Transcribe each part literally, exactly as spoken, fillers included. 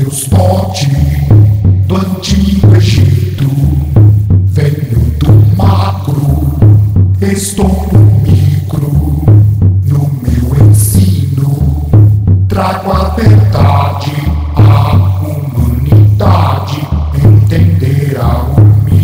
Deus Tote do antigo Egito, venho do macro, estou no micro, no meu ensino, trago a verdade, a humanidade, entenderá o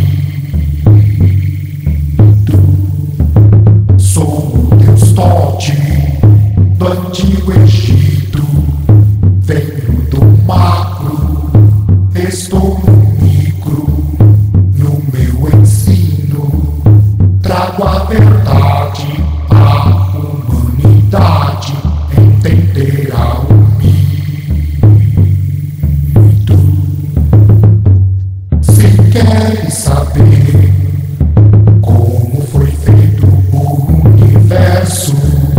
mito. Sou o Deus Tote do antigo Egito, venho do macro, estou no micro, no meu ensino, trago a verdade, a humanidade, entenderá o mito. Se queres saber como foi feito o universo,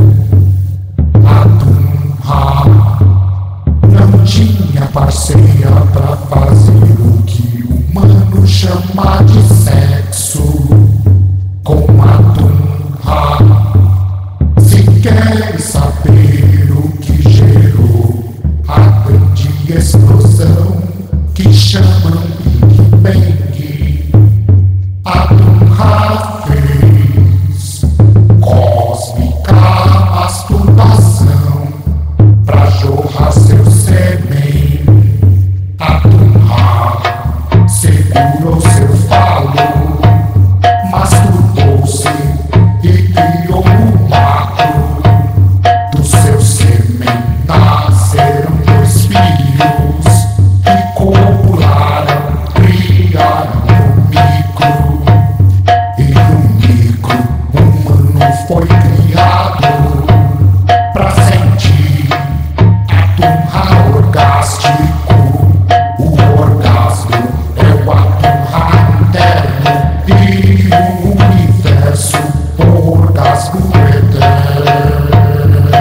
não tinha parceira pra fazer o que o humano chama de sexo com Atum-Ra. Se queres saber o que gerou a grande explosão que chamam Big Bang, Atum-Ra fez cósmica masturbação pra jorrar seu sêmen. Atum-Ra segurou seu falo, masturbou-se e criou o macro. Do seu sêmen nasceram dois filhos que copularam, criaram o micro. E no micro o humano foi criado pra sentir Atum-Ra orgástico. O orgasmo é o Atum-Ra interno e o universo orgasmo eterno.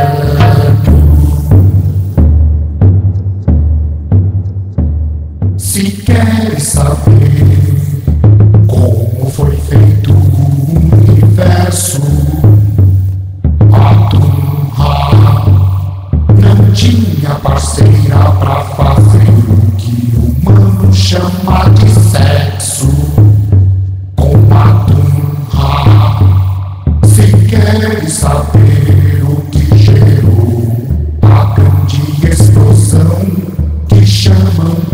Se queres saber como foi feito o universo, Atum-Ra não tinha parceira pra fazer o que o humano chama de sexo com Atum-Ra. Se queres saber o que gerou a grande explosão que chamam